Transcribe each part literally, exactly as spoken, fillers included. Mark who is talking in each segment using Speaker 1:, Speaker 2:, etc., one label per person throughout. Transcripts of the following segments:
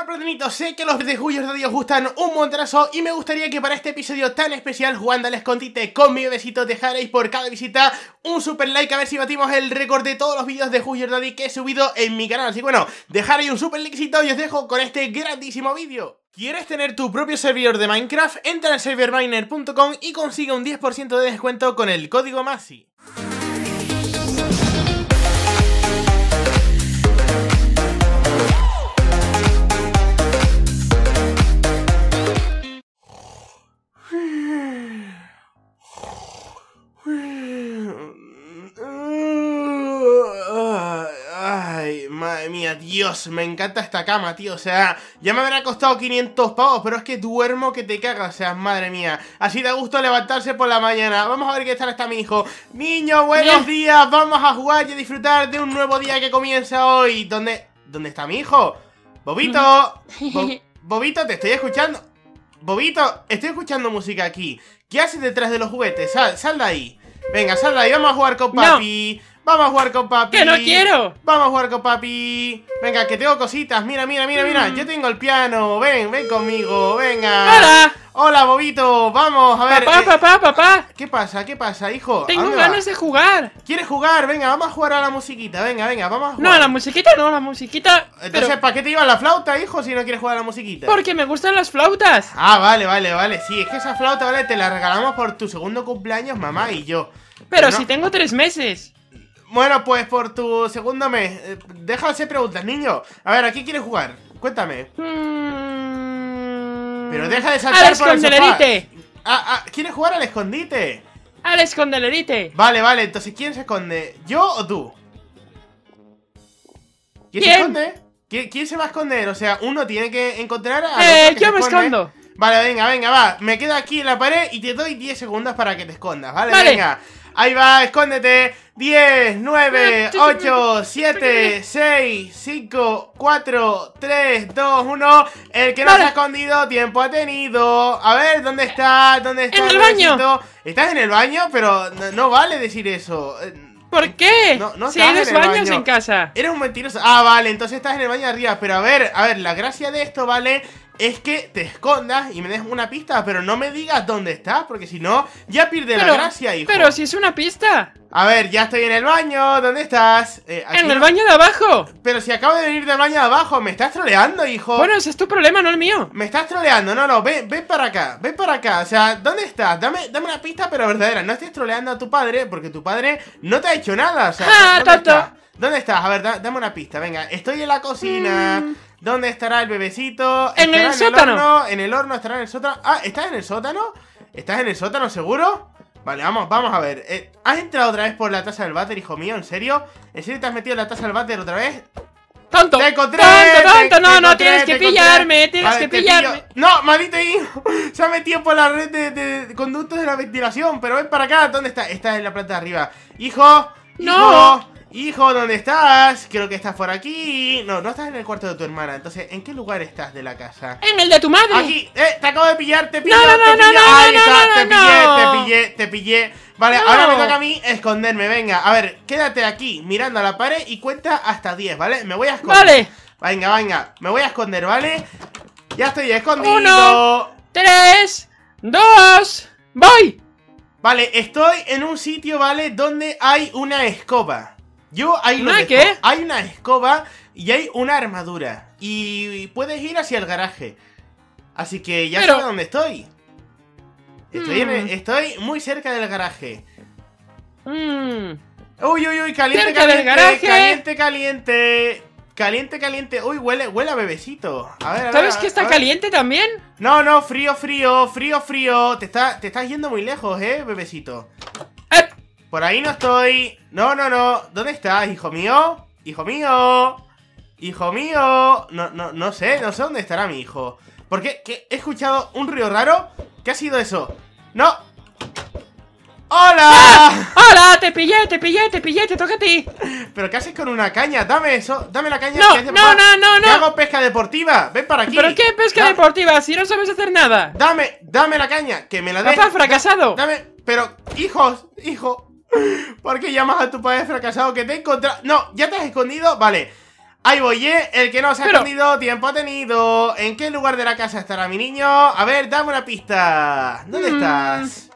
Speaker 1: Plantonitos, sé que los de Huyo os gustan un montonazo y me gustaría que para este episodio tan especial jugando al escondite con mi bebecito dejarais por cada visita un super like a ver si batimos el récord de todos los vídeos de Huyo que he subido en mi canal. Así que bueno, dejar ahí un super likecito y os dejo con este grandísimo vídeo. ¿Quieres tener tu propio servidor de Minecraft? Entra en server miner punto com y consigue un diez por ciento de descuento con el código MASI. Ay, madre mía, Dios, me encanta esta cama, tío. O sea, ya me habrá costado quinientos pavos, pero es que duermo que te cagas. O sea, madre mía, así da gusto levantarse por la mañana. Vamos a ver qué tal está mi hijo. Niño, buenos Bien. días, vamos a jugar y a disfrutar de un nuevo día que comienza hoy. ¿Dónde, dónde está mi hijo? Bobito, Bo Bobito, te estoy escuchando. Bobito, estoy escuchando música aquí. ¿Qué haces detrás de los juguetes? Sal, sal de ahí. Venga, sal de ahí, vamos a jugar con papi. No. Vamos a jugar con papi.
Speaker 2: ¡Que no quiero!
Speaker 1: Vamos a jugar con papi. Venga, que tengo cositas. Mira, mira, mira, mira. Mm. Yo tengo el piano. Ven, ven conmigo. Venga.
Speaker 2: ¡Hola!
Speaker 1: Hola, Bobito. Vamos, a ver.
Speaker 2: Papá,
Speaker 1: eh,
Speaker 2: papá, papá.
Speaker 1: ¿Qué pasa? ¿Qué pasa, hijo?
Speaker 2: Tengo ganas de jugar.
Speaker 1: ¿Quieres jugar? Venga, vamos a jugar a la musiquita. Venga, venga, vamos a jugar.
Speaker 2: No, la musiquita no, la musiquita.
Speaker 1: Entonces, pero... ¿para qué te llevas la flauta, hijo, si no quieres jugar a la musiquita?
Speaker 2: Porque me gustan las flautas.
Speaker 1: Ah, vale, vale, vale. Sí, es que esa flauta, vale, te la regalamos por tu segundo cumpleaños, mamá y yo.
Speaker 2: Pero, pero
Speaker 1: no...
Speaker 2: si tengo tres meses.
Speaker 1: Bueno, pues por tu segundo mes. eh, Deja de hacer preguntas, niño. A ver, ¿a qué quieres jugar? Cuéntame.
Speaker 2: Mm...
Speaker 1: Pero deja de saltar
Speaker 2: al
Speaker 1: por el sofá.
Speaker 2: esconderite.
Speaker 1: Ah, ah, ¿quieres jugar al escondite?
Speaker 2: Al esconderite.
Speaker 1: Vale, vale, entonces ¿quién se esconde? ¿Yo o tú? ¿Quién,
Speaker 2: ¿Quién?
Speaker 1: se esconde? ¿Quién, ¿Quién se va a esconder? O sea, uno tiene que encontrar a
Speaker 2: Eh, yo me escondo.
Speaker 1: Vale, venga, venga, va. Me quedo aquí en la pared y te doy diez segundos para que te escondas, ¿vale?
Speaker 2: Vale.
Speaker 1: Venga. Ahí va, escóndete. diez, nueve, ocho, siete, seis, cinco, cuatro, tres, dos, uno. El que no
Speaker 2: vale.
Speaker 1: se ha escondido, tiempo ha tenido. A ver, ¿dónde está? ¿Dónde está?
Speaker 2: En el baño.
Speaker 1: ¿Estás en el baño? Pero no, no vale decir eso.
Speaker 2: ¿Por qué?
Speaker 1: No, no
Speaker 2: si hay dos
Speaker 1: en el
Speaker 2: baños
Speaker 1: baño.
Speaker 2: en casa.
Speaker 1: Eres un mentiroso. Ah, vale, entonces estás en el baño de arriba. Pero a ver, a ver, la gracia de esto, ¿vale? Es que te escondas y me des una pista, pero no me digas dónde estás, porque si no, ya pierde
Speaker 2: pero,
Speaker 1: la gracia, hijo.
Speaker 2: Pero si es una pista.
Speaker 1: A ver, ya estoy en el baño, ¿dónde estás? Eh,
Speaker 2: en
Speaker 1: no...
Speaker 2: el baño de abajo.
Speaker 1: Pero si acabo de venir del baño de abajo, me estás troleando, hijo.
Speaker 2: Bueno, ese es tu problema, no el mío.
Speaker 1: Me estás troleando, no, no, ven, ven para acá, ven para acá. O sea, ¿dónde estás? Dame, dame una pista, pero verdadera. No estés troleando a tu padre, porque tu padre no te ha hecho nada. O sea,
Speaker 2: ah,
Speaker 1: ¿dónde
Speaker 2: tonto.
Speaker 1: estás? ¿Dónde estás? A ver, da, dame una pista, venga. Estoy en la cocina. Mm. ¿Dónde estará el bebecito?
Speaker 2: En el
Speaker 1: en
Speaker 2: sótano.
Speaker 1: El horno? En el horno, estará en el sótano. Ah, ¿estás en el sótano? ¿Estás en el sótano seguro? Vale, vamos, vamos a ver. Eh, ¿Has entrado otra vez por la taza del váter, hijo mío? ¿En serio? ¿En serio te has metido en la taza del váter otra vez?
Speaker 2: ¡Tonto!
Speaker 1: ¡Te encontré!
Speaker 2: ¡Tonto, tonto!
Speaker 1: Te,
Speaker 2: no,
Speaker 1: te
Speaker 2: no,
Speaker 1: encontré,
Speaker 2: tienes que pillarme, tienes
Speaker 1: vale,
Speaker 2: que
Speaker 1: te
Speaker 2: pillarme.
Speaker 1: Pillo. No, maldito hijo. Se ha metido por la red de, de, de conductos de la ventilación. Pero ven para acá. ¿Dónde está? Está en la planta de arriba. Hijo,
Speaker 2: no.
Speaker 1: hijo. Hijo, ¿dónde estás? Creo que estás por aquí. No, no estás en el cuarto de tu hermana. Entonces, ¿en qué lugar estás de la casa?
Speaker 2: En el de tu madre.
Speaker 1: Aquí, eh, te acabo de pillar, te pillé,
Speaker 2: no, no,
Speaker 1: te
Speaker 2: no,
Speaker 1: pillé.
Speaker 2: No,
Speaker 1: Ahí
Speaker 2: no,
Speaker 1: está,
Speaker 2: no,
Speaker 1: te
Speaker 2: no,
Speaker 1: pillé,
Speaker 2: no.
Speaker 1: te pillé, te pillé. Vale,
Speaker 2: no.
Speaker 1: ahora me toca a mí esconderme. Venga, a ver, quédate aquí mirando a la pared y cuenta hasta diez, ¿vale? Me voy a esconder.
Speaker 2: Vale.
Speaker 1: Venga, venga, me voy a esconder, ¿vale? Ya estoy escondido.
Speaker 2: Uno, tres, dos, voy.
Speaker 1: Vale, estoy en un sitio, ¿vale? Donde hay una escoba. Yo ahí lo dejo.
Speaker 2: ¿Qué?
Speaker 1: Hay una escoba y hay una armadura. Y puedes ir hacia el garaje. Así que ya
Speaker 2: Pero...
Speaker 1: sé dónde estoy. Estoy,
Speaker 2: mm.
Speaker 1: en, estoy muy cerca del garaje.
Speaker 2: Mm.
Speaker 1: Uy, uy, uy, caliente,
Speaker 2: cerca
Speaker 1: caliente,
Speaker 2: del garaje.
Speaker 1: caliente, caliente. Caliente, caliente. Uy, huele, huele a bebecito. A ver, a ver.
Speaker 2: ¿Sabes
Speaker 1: a,
Speaker 2: que está
Speaker 1: a
Speaker 2: caliente también?
Speaker 1: No, no, frío, frío, frío, frío. Te, está, te estás yendo muy lejos, eh, bebecito.
Speaker 2: Eh.
Speaker 1: Por ahí no estoy. No, no, no. ¿Dónde estás, hijo mío? Hijo mío. Hijo mío. No, no, no sé, no sé dónde estará mi hijo. ¿Por qué? ¿Qué? He escuchado un ruido raro. ¿Qué ha sido eso? ¡No! ¡Hola!
Speaker 2: ¡Ah! ¡Hola! Te pillé, te pillé, te pillé, te toca a ti.
Speaker 1: ¿Pero qué haces con una caña? Dame eso, dame la caña.
Speaker 2: No,
Speaker 1: que hace
Speaker 2: no,
Speaker 1: papá.
Speaker 2: no, no, no.
Speaker 1: Que hago pesca deportiva. Ven para aquí.
Speaker 2: ¿Pero qué pesca
Speaker 1: da
Speaker 2: deportiva si no sabes hacer nada?
Speaker 1: Dame, dame la caña, que me la des.
Speaker 2: Papá, fracasado.
Speaker 1: Dame, pero, hijos, hijo. ¿Por qué llamas a tu padre fracasado que te he encontrado? No, ¿ya te has escondido? Vale. Ahí voy, ¿eh? El que no se ha
Speaker 2: Pero-
Speaker 1: escondido, tiempo ha tenido. ¿En qué lugar de la casa estará mi niño? A ver, dame una pista. ¿Dónde
Speaker 2: Mm.
Speaker 1: estás?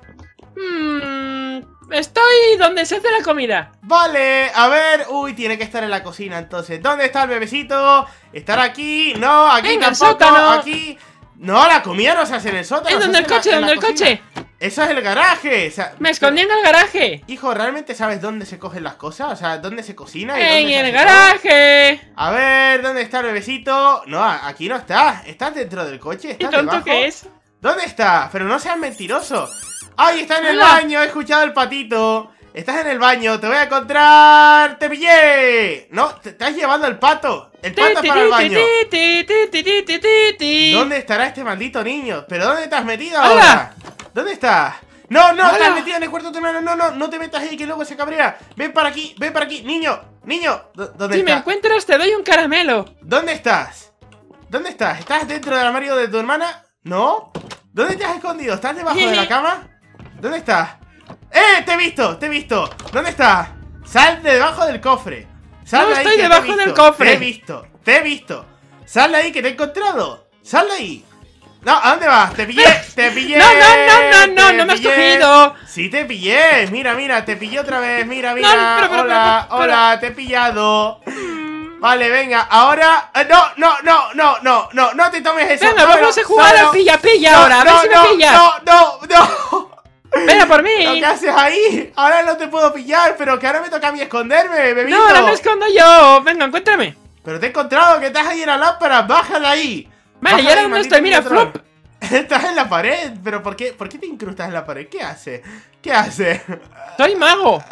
Speaker 2: Mmm. Estoy donde se hace la comida.
Speaker 1: Vale, a ver. Uy, tiene que estar en la cocina entonces. ¿Dónde está el bebecito? ¿Estará aquí? No, aquí
Speaker 2: En el
Speaker 1: tampoco.
Speaker 2: sótano.
Speaker 1: Aquí. No, la comida no se hace en el sótano.
Speaker 2: ¿Es
Speaker 1: se
Speaker 2: donde el
Speaker 1: hace en la-
Speaker 2: coche?
Speaker 1: en
Speaker 2: ¿Donde
Speaker 1: la
Speaker 2: el
Speaker 1: cocina.
Speaker 2: coche?
Speaker 1: Eso es el garaje. O sea,
Speaker 2: Me escondí en el garaje.
Speaker 1: hijo, ¿realmente sabes dónde se cogen las cosas? O sea, ¿dónde se cocina? y
Speaker 2: En
Speaker 1: dónde se
Speaker 2: el
Speaker 1: hace todo?
Speaker 2: garaje.
Speaker 1: A ver, ¿dónde está el bebecito? No, a- aquí no está. ¿Estás dentro del coche?
Speaker 2: ¿Qué
Speaker 1: ¿Estás
Speaker 2: tonto
Speaker 1: debajo?
Speaker 2: que es?
Speaker 1: ¿Dónde está? Pero no seas mentiroso. ¡Ay, está en el
Speaker 2: Hola.
Speaker 1: baño! He escuchado el patito. Estás en el baño, te voy a encontrar. ¡Te pillé! No, te estás llevando el pato. El pato es para el baño.
Speaker 2: Ti, ti, ti, ti, ti, ti, ti.
Speaker 1: ¿Dónde estará este maldito niño? ¿Pero dónde te has metido
Speaker 2: Hola.
Speaker 1: ahora? ¿Dónde estás? No, no,
Speaker 2: Hola.
Speaker 1: estás metido en el cuarto de tu hermano. No, no, no te metas ahí que luego se cabrea. Ven para aquí, ven para aquí. Niño, niño. ¿Dó- ¿Dónde
Speaker 2: Si me
Speaker 1: estás?
Speaker 2: encuentras te doy un caramelo.
Speaker 1: ¿Dónde estás? ¿Dónde estás? ¿Estás dentro del armario de tu hermana? ¿No? ¿Dónde te has escondido? ¿Estás debajo de la cama? ¿Dónde estás? ¡Eh! ¡Te he visto! ¡Te he visto! ¿Dónde estás? Sal de debajo del cofre. Sal
Speaker 2: No
Speaker 1: de ahí
Speaker 2: estoy
Speaker 1: que te he
Speaker 2: debajo
Speaker 1: visto.
Speaker 2: del cofre.
Speaker 1: Te he visto, te he visto. Sal de ahí que te he encontrado. Sal de ahí. No, ¿a dónde vas? Te pillé, te pillé.
Speaker 2: No, no, no, no, no,
Speaker 1: te
Speaker 2: no me has
Speaker 1: pillé.
Speaker 2: cogido.
Speaker 1: Sí, te pillé. Mira, mira, te pillé otra vez. Mira, mira.
Speaker 2: No, pero, pero,
Speaker 1: hola,
Speaker 2: pero, pero,
Speaker 1: hola, te he pillado. Vale, venga, ahora. eh, No, no, no, no, no, no, no te tomes eso.
Speaker 2: Venga,
Speaker 1: no,
Speaker 2: vamos
Speaker 1: no,
Speaker 2: a jugar
Speaker 1: no,
Speaker 2: al
Speaker 1: no.
Speaker 2: pilla-pilla
Speaker 1: No,
Speaker 2: ahora. A ver
Speaker 1: no,
Speaker 2: si me
Speaker 1: no,
Speaker 2: pillas.
Speaker 1: No, no, no.
Speaker 2: Venga por mí.
Speaker 1: ¿Qué haces ahí? Ahora no te puedo pillar, pero que ahora me toca a mí esconderme, bebito.
Speaker 2: No, ahora me escondo yo. Venga, encuéntrame.
Speaker 1: Pero te he encontrado, que estás ahí en la lámpara, bájala ahí.
Speaker 2: Vale,
Speaker 1: Bájala
Speaker 2: y ahora
Speaker 1: ahí,
Speaker 2: dónde
Speaker 1: maldito
Speaker 2: estoy, mira,
Speaker 1: control.
Speaker 2: flop.
Speaker 1: Estás en la pared, pero ¿por qué, ¿por qué te incrustas en la pared? ¿Qué hace? ¿Qué hace?
Speaker 2: Soy mago.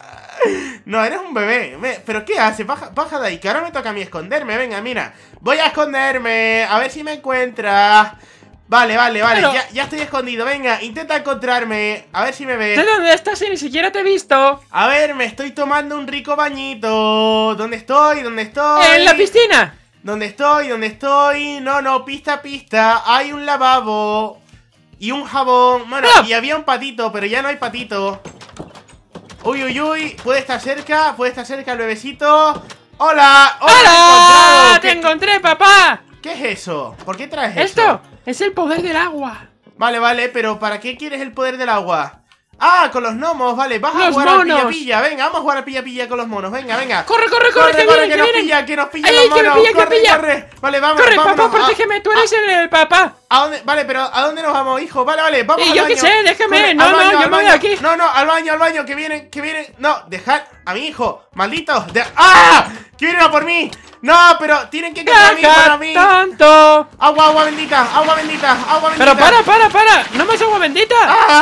Speaker 1: No, eres un bebé. Ve, ¿pero qué hace? Baja, baja de ahí, que ahora me toca a mí esconderme. Venga, mira. Voy a esconderme. A ver si me encuentras. Vale, vale, vale.
Speaker 2: Pero-
Speaker 1: Ya, ya estoy escondido. Venga, intenta encontrarme. A ver si me ves.
Speaker 2: ¿De dónde estás y ni siquiera te he visto?
Speaker 1: A ver, me estoy tomando un rico bañito. ¿Dónde estoy? ¿Dónde estoy?
Speaker 2: En la piscina.
Speaker 1: ¿Dónde estoy? ¿Dónde estoy? No, no, pista, pista. Hay un lavabo. Y un jabón. Bueno,
Speaker 2: ¡Ah!
Speaker 1: y había un patito, pero ya no hay patito. Uy, uy, uy. Puede estar cerca. Puede estar cerca el bebecito. ¡Hola! ¡Hola!
Speaker 2: ¡Hola!
Speaker 1: te he encontrado!
Speaker 2: ¡Te
Speaker 1: ¿Qué,
Speaker 2: encontré, papá!
Speaker 1: ¿Qué es eso? ¿Por qué traes eso?
Speaker 2: Esto es el poder del agua.
Speaker 1: Vale, vale, pero ¿para qué quieres el poder del agua? Ah, con los gnomos, vale, vas a
Speaker 2: Los
Speaker 1: jugar al
Speaker 2: monos.
Speaker 1: pilla-pilla. Venga, vamos a jugar al pilla-pilla con los monos. Venga, venga.
Speaker 2: ¡Corre, corre, corre! ¡Que vienen,
Speaker 1: que
Speaker 2: que
Speaker 1: nos
Speaker 2: vienen!
Speaker 1: pilla, que nos pilla
Speaker 2: ¡Ay,
Speaker 1: los
Speaker 2: ay, que me
Speaker 1: monos!
Speaker 2: pilla, que me
Speaker 1: corre,
Speaker 2: pilla!
Speaker 1: corre. Vale, vamos,
Speaker 2: ¡Corre,
Speaker 1: vámonos.
Speaker 2: papá! Protégeme, tú eres el, el papá.
Speaker 1: ¿A dónde? Vale, pero ¿a dónde nos vamos, hijo? Vale, vale, vamos
Speaker 2: Y
Speaker 1: al
Speaker 2: yo
Speaker 1: baño.
Speaker 2: qué sé, déjame.
Speaker 1: Corre,
Speaker 2: No,
Speaker 1: al
Speaker 2: no,
Speaker 1: baño,
Speaker 2: yo
Speaker 1: al
Speaker 2: me voy
Speaker 1: baño.
Speaker 2: de aquí.
Speaker 1: No, no, al baño, al baño, que vienen, que vienen. No, dejad a mi hijo, malditos. De... ¡Ah! ¡Que vienen a por mí! No, pero tienen que encontrar a mí para
Speaker 2: ¡Caca,
Speaker 1: mí.
Speaker 2: tonto!
Speaker 1: Agua, agua bendita, agua bendita, agua bendita.
Speaker 2: Pero para, para, para. ¿No me agua bendita?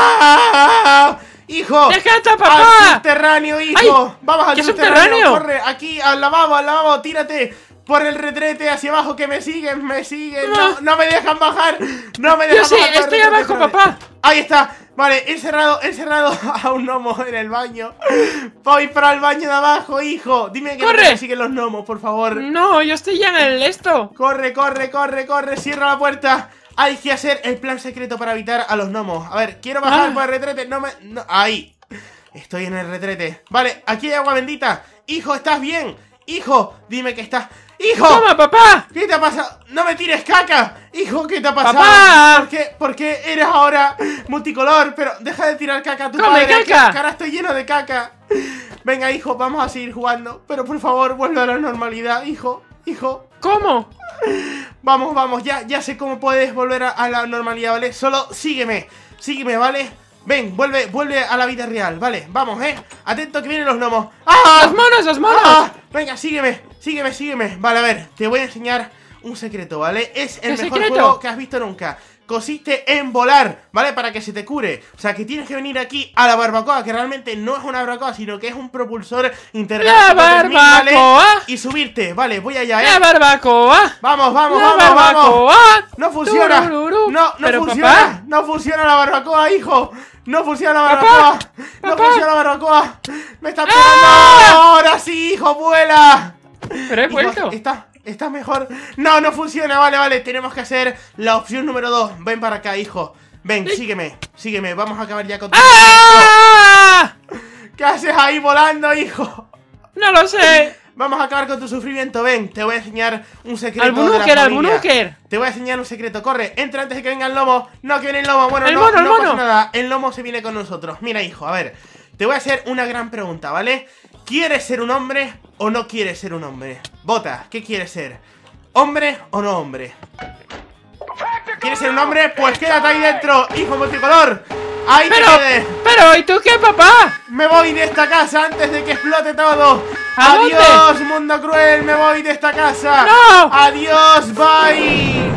Speaker 1: ¡Ah! ¡Hijo!
Speaker 2: ¡Déjate,
Speaker 1: ¡Al
Speaker 2: papá!
Speaker 1: subterráneo, hijo!
Speaker 2: ¡Ay!
Speaker 1: ¡Vamos al
Speaker 2: ¿Qué
Speaker 1: subterráneo!
Speaker 2: subterráneo?
Speaker 1: ¡Corre! Aquí, al lavabo, al lavabo, tírate por el retrete hacia abajo, que me siguen, me siguen. No,
Speaker 2: No.
Speaker 1: no me dejan bajar. No me dejan
Speaker 2: Yo sí,
Speaker 1: bajar. por el
Speaker 2: estoy
Speaker 1: retrete,
Speaker 2: abajo,
Speaker 1: espérate.
Speaker 2: papá.
Speaker 1: Ahí está. Vale, he encerrado, he encerrado a un gnomo en el baño. Voy para el baño de abajo, hijo. Dime que no
Speaker 2: ¡Corre!
Speaker 1: me siguen los gnomos, por favor.
Speaker 2: No, yo estoy ya en el esto.
Speaker 1: Corre, corre, corre, corre, cierra la puerta. Hay que hacer el plan secreto para evitar a los gnomos. A ver, quiero bajar
Speaker 2: Ah.
Speaker 1: por el retrete. No me... no, ahí. Estoy en el retrete. Vale, aquí hay agua bendita. Hijo, ¿estás bien? Hijo, dime que estás... ¡Hijo!
Speaker 2: ¡Toma, papá!
Speaker 1: ¿Qué te ha pasado? ¡No me tires caca! Hijo, ¿qué te ha pasado?
Speaker 2: ¡Papá!
Speaker 1: ¿Por qué, ¿Por qué eres ahora multicolor? Pero deja de tirar caca a tu
Speaker 2: ¡Come
Speaker 1: padre.
Speaker 2: caca!
Speaker 1: Que ahora estoy lleno de caca. Venga, hijo, vamos a seguir jugando. Pero por favor, vuelve a la normalidad, hijo. Hijo.
Speaker 2: ¿Cómo?
Speaker 1: Vamos, vamos, ya, ya sé cómo puedes volver a, a la normalidad, ¿vale? Solo sígueme, sígueme, ¿vale? Ven, vuelve, vuelve a la vida real, ¿vale? Vamos, ¿eh? Atento que vienen los gnomos. ¡Ah!
Speaker 2: ¡Los monos, los monos!
Speaker 1: ¡Ah! Venga, sígueme, sígueme, sígueme. Vale, a ver, te voy a enseñar un secreto, ¿vale? Es el
Speaker 2: ¿Qué
Speaker 1: mejor
Speaker 2: secreto?
Speaker 1: juego que has visto nunca. Consiste en volar, ¿vale? Para que se te cure. O sea, que tienes que venir aquí a la barbacoa, que realmente no es una barbacoa, sino que es un propulsor intergaláctico
Speaker 2: ¡La
Speaker 1: tres mil, ¿vale?
Speaker 2: barbacoa!
Speaker 1: Y subirte, vale, voy allá,
Speaker 2: ¡La
Speaker 1: ¿eh?
Speaker 2: barbacoa!
Speaker 1: Vamos, vamos,
Speaker 2: ¡La
Speaker 1: vamos, vamos.
Speaker 2: barbacoa!
Speaker 1: No funciona.
Speaker 2: Turururu.
Speaker 1: No, no
Speaker 2: Pero,
Speaker 1: funciona.
Speaker 2: papá.
Speaker 1: No funciona la barbacoa, hijo. No funciona la
Speaker 2: Papá.
Speaker 1: barbacoa. No
Speaker 2: Papá.
Speaker 1: funciona la barbacoa. Me está pegando.
Speaker 2: ¡Ah!
Speaker 1: Ahora sí, hijo, vuela.
Speaker 2: Pero he
Speaker 1: Hijo,
Speaker 2: vuelto.
Speaker 1: está, está mejor. No, no funciona. Vale, vale. Tenemos que hacer la opción número dos. Ven para acá, hijo. Ven,
Speaker 2: Sí.
Speaker 1: sígueme. Sígueme. Vamos a acabar ya con todo.
Speaker 2: ¡Ah!
Speaker 1: ¿Qué haces ahí volando, hijo?
Speaker 2: No lo sé.
Speaker 1: Vamos a acabar con tu sufrimiento. Ven, te voy a enseñar un secreto
Speaker 2: ¡Al
Speaker 1: de la
Speaker 2: Bunúker, al
Speaker 1: familia.
Speaker 2: Bunúker!
Speaker 1: Te voy a enseñar un secreto. Corre, entra antes de que venga el lomo. No, que viene el lomo. Bueno,
Speaker 2: ¡El
Speaker 1: no,
Speaker 2: mono, el
Speaker 1: no pasa
Speaker 2: mono!
Speaker 1: nada. El lomo se viene con nosotros. Mira, hijo, a ver. Te voy a hacer una gran pregunta, ¿vale? ¿Quieres ser un hombre o no quieres ser un hombre? Vota, ¿qué quieres ser? ¿Hombre o no hombre? ¿Quieres ser un hombre? Pues quédate ahí dentro, hijo multicolor. Ahí
Speaker 2: Pero,
Speaker 1: te quedes.
Speaker 2: pero, ¿y tú qué, papá?
Speaker 1: Me voy de esta casa antes de que explote todo.
Speaker 2: ¿A dónde?
Speaker 1: Adiós, mundo cruel, me voy de esta casa.
Speaker 2: ¡No!
Speaker 1: Adiós, bye.